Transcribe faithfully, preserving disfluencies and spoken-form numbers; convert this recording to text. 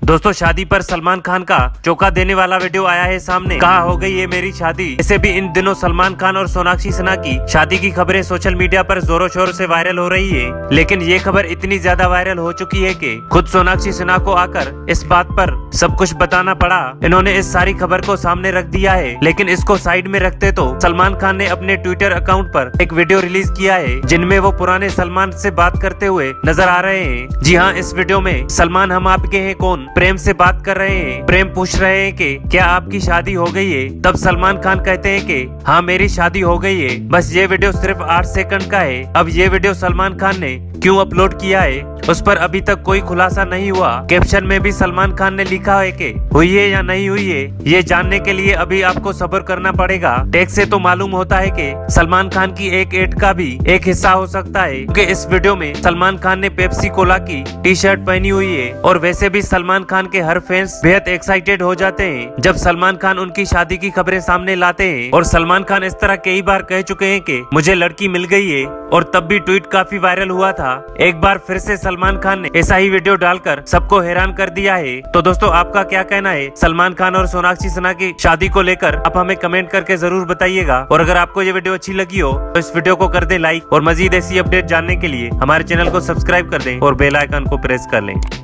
दोस्तों शादी पर सलमान खान का चौंका देने वाला वीडियो आया है सामने। कहा हो गई ये मेरी शादी। इसे भी इन दिनों सलमान खान और सोनाक्षी सिन्हा की शादी की खबरें सोशल मीडिया पर जोरों शोरों से वायरल हो रही है। लेकिन ये खबर इतनी ज्यादा वायरल हो चुकी है कि खुद सोनाक्षी सिन्हा को आकर इस बात पर सब कुछ बताना पड़ा। इन्होंने इस सारी खबर को सामने रख दिया है। लेकिन इसको साइड में रखते तो सलमान खान ने अपने ट्विटर अकाउंट पर एक वीडियो रिलीज किया है जिनमें वो पुराने सलमान से बात करते हुए नजर आ रहे हैं। जी हाँ, इस वीडियो में सलमान हम आपके हैं कौन प्रेम से बात कर रहे हैं। प्रेम पूछ रहे हैं कि क्या आपकी शादी हो गई है। तब सलमान खान कहते हैं कि हाँ मेरी शादी हो गई है। बस ये वीडियो सिर्फ आठ सेकंड का है। अब ये वीडियो सलमान खान ने क्यों अपलोड किया है उस पर अभी तक कोई खुलासा नहीं हुआ। कैप्शन में भी सलमान खान ने लिखा है कि हुई है या नहीं हुई है ये जानने के लिए अभी आपको सब्र करना पड़ेगा। टेक्स्ट से तो मालूम होता है कि सलमान खान की एक एड का भी एक हिस्सा हो सकता है क्योंकि इस वीडियो में सलमान खान ने पेप्सी कोला की टी शर्ट पहनी हुई है। और वैसे भी सलमान खान के हर फैंस बेहद एक्साइटेड हो जाते हैं जब सलमान खान उनकी शादी की खबरें सामने लाते हैं। और सलमान खान इस तरह कई बार कह चुके हैं कि मुझे लड़की मिल गई है और तब भी ट्वीट काफी वायरल हुआ था। एक बार फिर से सलमान खान ने ऐसा ही वीडियो डालकर सबको हैरान कर दिया है। तो दोस्तों आपका क्या कहना है सलमान खान और सोनाक्षी सिन्हा की शादी को लेकर आप हमें कमेंट करके जरूर बताइएगा। और अगर आपको ये वीडियो अच्छी लगी हो तो इस वीडियो को कर दें लाइक और मजीद ऐसी अपडेट जानने के लिए हमारे चैनल को सब्सक्राइब कर दें और बेल आइकन को प्रेस कर लें।